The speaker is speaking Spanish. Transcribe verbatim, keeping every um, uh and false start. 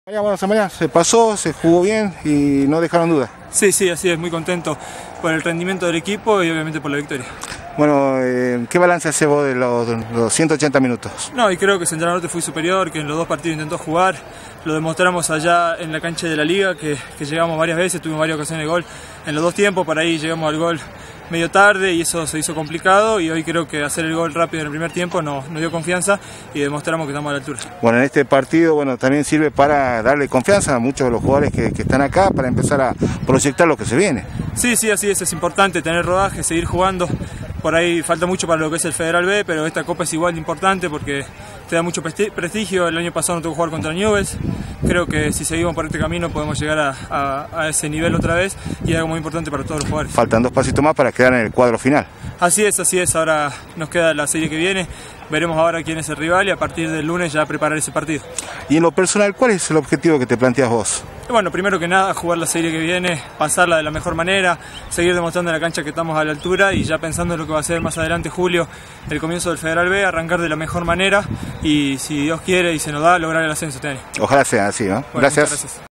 Bueno, Samaria, se pasó, se jugó bien y no dejaron dudas. Sí, sí, así es, muy contento por el rendimiento del equipo y obviamente por la victoria. Bueno, eh, ¿qué balance hace vos de los, los ciento ochenta minutos? No, y creo que Central Norte fue superior, que en los dos partidos intentó jugar, lo demostramos allá en la cancha de la Liga, que, que llegamos varias veces, tuvimos varias ocasiones de gol en los dos tiempos, por ahí llegamos al gol medio tarde y eso se hizo complicado, y hoy creo que hacer el gol rápido en el primer tiempo nos, nos dio confianza y demostramos que estamos a la altura. Bueno, en este partido bueno también sirve para darle confianza a muchos de los jugadores que, que están acá para empezar a proyectar lo que se viene. Sí, sí, así es, es importante tener rodaje, seguir jugando. Por ahí falta mucho para lo que es el Federal B, pero esta Copa es igual de importante porque te da mucho prestigio. El año pasado no tuvo que jugar contra Newell's. Creo que si seguimos por este camino podemos llegar a, a, a ese nivel otra vez y es algo muy importante para todos los jugadores. Faltan dos pasitos más para quedar en el cuadro final. Así es, así es. Ahora nos queda la serie que viene. Veremos ahora quién es el rival y a partir del lunes ya preparar ese partido. Y en lo personal, ¿cuál es el objetivo que te planteas vos? Bueno, primero que nada, jugar la serie que viene, pasarla de la mejor manera, seguir demostrando en la cancha que estamos a la altura y ya pensando en lo que va a ser más adelante julio, el comienzo del Federal B, arrancar de la mejor manera y si Dios quiere y se nos da, lograr el ascenso este año. Ojalá sea así, ¿no? Bueno, Gracias. Gracias.